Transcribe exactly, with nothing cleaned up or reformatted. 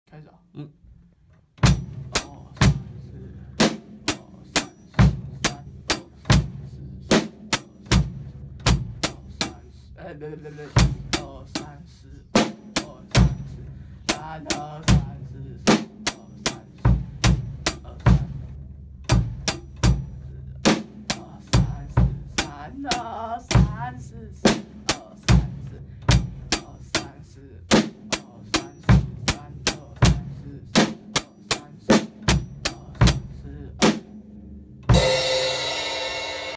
开始啊。 嗯。 二三四，二三四三，二三四，哎，对对对对，一二三四，二三四，三二三四四，二三四，二三，二三四三二三四四，二三四，